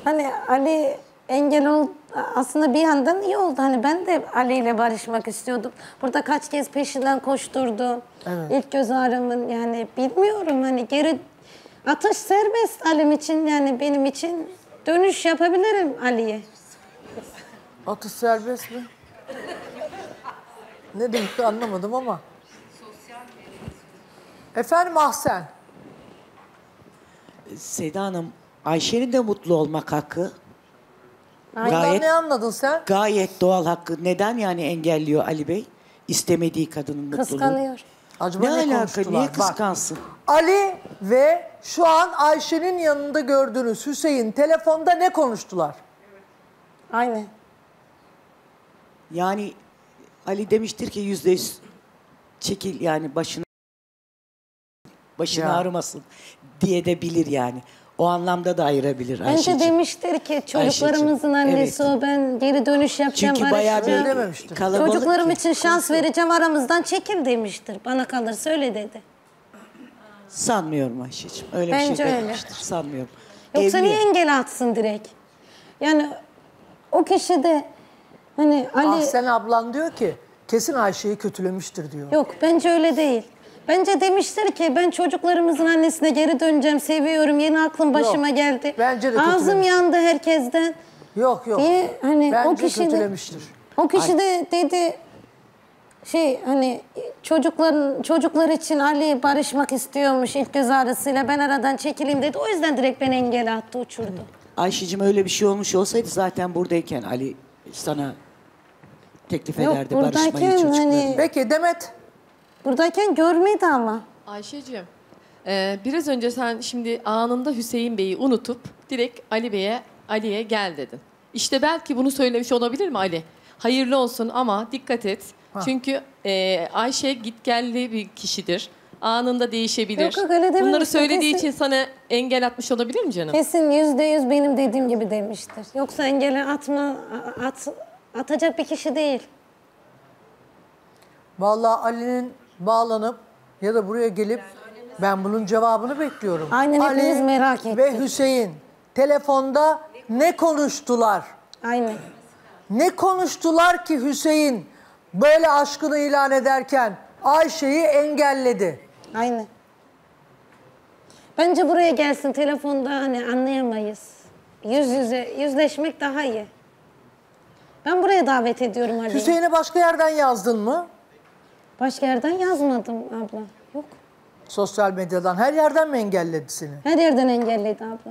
Hani Ali engel oldu. Aslında bir yandan iyi oldu. Hani ben de Ali ile barışmak istiyordum. Burada kaç kez peşinden koşturdu. Evet. İlk göz ağrımın yani bilmiyorum hani geri atış serbest Ali'm için yani benim için dönüş yapabilirim Ali'ye. Atış serbest mi? Ne demek anlamadım ama. Efendim Ahsen. Seda Hanım, Ayşe'nin de mutlu olmak hakkı. Bundan ne anladın sen? Gayet doğal hakkı. Neden yani engelliyor Ali Bey? İstemediği kadının mutluluğunu. Kıskanıyor. Acaba Ne alaka? konuştular? Niye Bak, kıskansın? Ali ve şu an Ayşe'nin yanında gördüğünüz Hüseyin telefonda ne konuştular? Aynen. Yani Ali demiştir ki %100 çekil yani başını Ya. ağrımasın diye de bilir yani. O anlamda da ayırabilir Bence Ayşe'ciğim. demiştir ki çocuklarımızın annesi evet. o ben geri dönüş yapacağım Çünkü bayağı barışacağım. bir dememiştir. kalabalık Çocuklarım ki. için şans vereceğim aramızdan çekil demiştir. Bana kalırsa öyle dedi. Sanmıyorum Ayşe'ciğim. Öyle bir Bence şey öyle. dememiştir. Sanmıyorum. Yoksa Evli. niye engel atsın direkt? Yani o kişi de hani Ali... Ahsen ablan diyor ki kesin Ayşe'yi kötülemiştir diyor. Yok bence öyle değil. Bence demiştir ki ben çocuklarımızın annesine geri döneceğim, seviyorum, yeni aklım başıma Yok, geldi. bence de Ağzım kötülemiş. yandı herkesten. Yok yok. Diye hani Bence o kişi de, kötülemiştir. o kişi de dedi hani çocuklar için Ali barışmak istiyormuş ilk göz ağrısıyla ben aradan çekileyim dedi. O yüzden direkt beni engel attı, uçurdu. Ayşe'cim öyle bir şey olmuş olsaydı zaten buradayken Ali sana teklif Yok, ederdi barışmayı buradayken çocukları. hani- Peki Demet. Buradayken görmedi ama. Ayşe'cim, biraz önce sen şimdi anında Hüseyin Bey'i unutup direkt Ali'ye gel dedin. İşte belki bunu söylemiş olabilir mi Ali? Hayırlı olsun ama dikkat et. Çünkü Ayşe gitgelli bir kişidir. Anında değişebilir. Yok, öyle dememiştim. Bunları söylediği Kesin- için sana engel atmış olabilir mi canım? Kesin %100 benim dediğim gibi demiştir. Yoksa engele atacak bir kişi değil. Vallahi Ali'nin bağlanıp ya da buraya gelip ben bunun cevabını bekliyorum. Aynen, Ali hepimiz merak ettik. ve Hüseyin telefonda ne konuştular? Aynen. Ne konuştular ki Hüseyin böyle aşkını ilan ederken Ayşe'yi engelledi? Aynen. Bence buraya gelsin telefonda hani anlayamayız. Yüzleşmek daha iyi. Ben buraya davet ediyorum Ali'yi. Hüseyin'e başka yerden yazdın mı? Başka yerden yazmadım abla. Yok. Sosyal medyadan her yerden mi engelledi seni? Her yerden engelledi abla.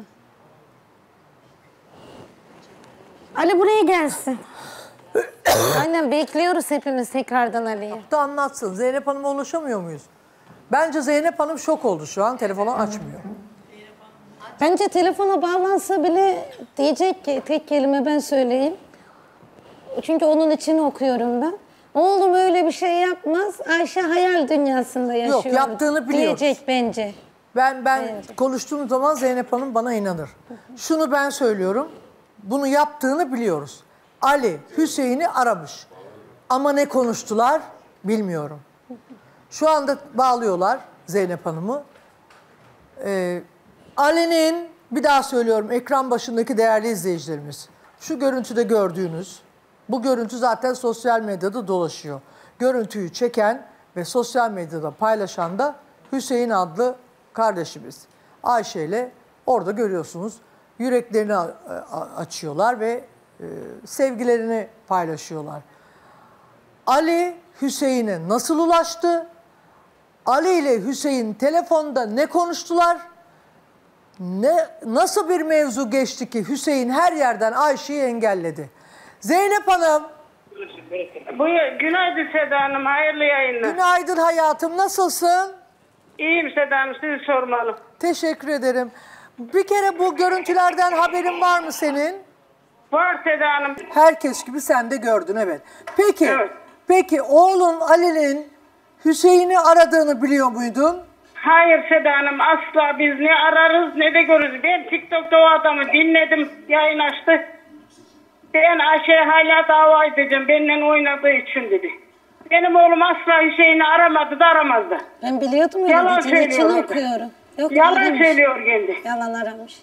Ali buraya gelsin. Aynen bekliyoruz hepimiz tekrardan Ali'yi. Da anlatsın. Zeynep Hanım'a ulaşamıyor muyuz? Bence Zeynep Hanım şok oldu şu an. Telefonu açmıyor. Bence telefona bağlansa bile diyecek ki tek kelime ben söyleyeyim. Çünkü onun için okuyorum ben. Oğlum öyle bir şey yapmaz. Ayşe hayal dünyasında yaşıyor. Yok, yaptığını biliyoruz. Diyecek bence. Ben Bence. konuştuğum zaman Zeynep Hanım bana inanır. Şunu ben söylüyorum. Bunu yaptığını biliyoruz. Ali Hüseyin'i aramış. Ama ne konuştular bilmiyorum. Şu anda bağlıyorlar Zeynep Hanım'ı. Ali'nin, bir daha söylüyorum ekran başındaki değerli izleyicilerimiz. Şu görüntüde gördüğünüz, bu görüntü zaten sosyal medyada dolaşıyor. Görüntüyü çeken ve sosyal medyada paylaşan da Hüseyin adlı kardeşimiz. Ayşe ile orada görüyorsunuz yüreklerini açıyorlar ve sevgilerini paylaşıyorlar. Ali Hüseyin'e nasıl ulaştı? Ali ile Hüseyin telefonda ne konuştular? Nasıl bir mevzu geçti ki Hüseyin her yerden Ayşe'yi engelledi? Zeynep Hanım. Buyur, günaydın Seda Hanım, hayırlı yayınlar. Günaydın hayatım, nasılsın? İyiyim Seda Hanım, sizi sormalı. Teşekkür ederim. Bir kere bu görüntülerden haberin var mı senin? Var Seda Hanım. Herkes gibi sen de gördün, evet. Peki, Evet. peki oğlun Ali'nin Hüseyin'i aradığını biliyor muydun? Hayır Seda Hanım, asla biz ne ararız ne de görürüz. Ben TikTok'ta o adamı dinledim, yayın açtı. Ben Ayşe'ye hala dava edeceğim, benimle oynadığı için dedi. Benim oğlum asla Hüseyin'i aramadı da aramazdı. Ben biliyordum ya. Yalan Dizinin içini söylüyor. okuyorum. Yok, Yalan aramış. söylüyor kendi. Yalan aramış.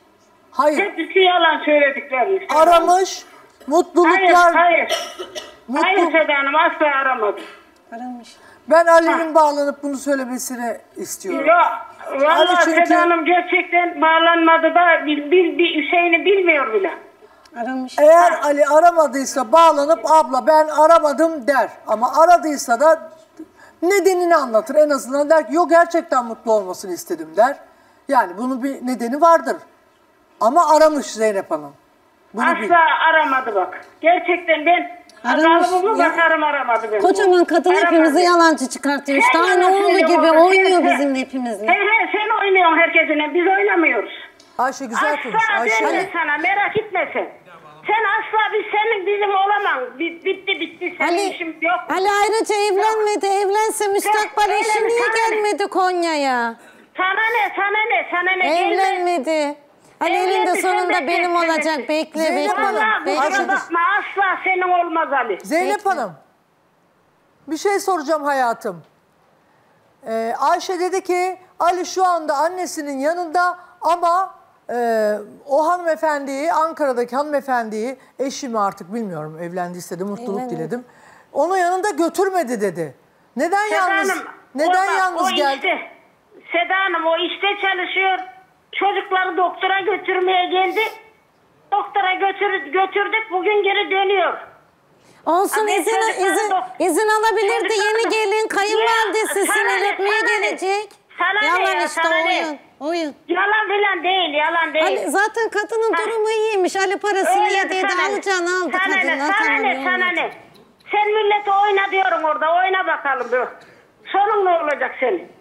Hayır. Hepsi yalan söyledikleriniz. Aramış, mutluluklar... Hayır. Hayır Seda Hanım, asla aramadı. Aramış. Ben Ali'nin bağlanıp bunu söylemesini istiyorum. Yok. Vallahi Ali çünkü- Seda Hanım gerçekten bağlanmadı da bir şeyini bilmiyor bile. Aramış. Eğer Ali aramadıysa bağlanıp abla ben aramadım der. Ama aradıysa da nedenini anlatır. En azından der ki yok gerçekten mutlu olmasını istedim der. Yani bunun bir nedeni vardır. Ama aramış Zeynep Hanım. Bunu bil. Asla aramadı bak. Gerçekten ben Aramış azalımı ya. bakarım aramadı beni. Kocaman kadın Aramadı. hepimizi yalancı çıkartıyor. İşte Sen aynı yalan oğlu söylüyorsun gibi orada. oynuyor Sen- bizimle hepimizle. Sen oynuyorsun herkesinle, biz oynamıyoruz. Ayşe güzel konuş. Asla Ayşe. derim sana, merak etme sen. Sen asla senin bizim olamam. Bitti. Senin Ali, işim yok. Ali ayrıca evlenmedi. Evlense müstakbel Yok, eşi evlenme, niye sana ne? gelmedi Konya'ya? Sana ne? Gelme. Evlenmedi. Ali elinde Evlendi, sonunda sen de benim bekle, olacak. bekle. Bekle Zeynep bekle. Hanım, Vallahi Bekle. Ayşe- kusura bakma, asla senin olmaz Ali. Zeynep Hanım. Bir şey soracağım hayatım. Ayşe dedi ki Ali şu anda annesinin yanında ama o hanımefendiyi, Ankara'daki hanımefendiyi, eşimi artık bilmiyorum evlendiyse de mutluluk Evlenmedi. diledim. Onu yanında götürmedi dedi. Neden Seda yalnız? Hanım, Neden o yalnız geldi? Işte, Seda Hanım o işte çalışıyor. Çocukları doktora götürmeye geldi. Doktora götürdük. Bugün geri dönüyor. Olsun Abi, çocukları izin alabilirdi. çocukları- Yeni gelin kayınvalidesi Ya, sana sinirletmeye ne? gelecek. Sana ne Yalan ya, işte sana ne? oyun. Oyun. Yalan filan değil, yalan değil. Ali, zaten kadının durumu iyiymiş. Ali parasını Öyle, yediydi sana ne? alacağını aldı Sana ne, kadından. sana Tamam, ne, ne sana olacak? ne? Sen millete oyna diyorum orada, oyna bakalım. Sonun ne olacak senin?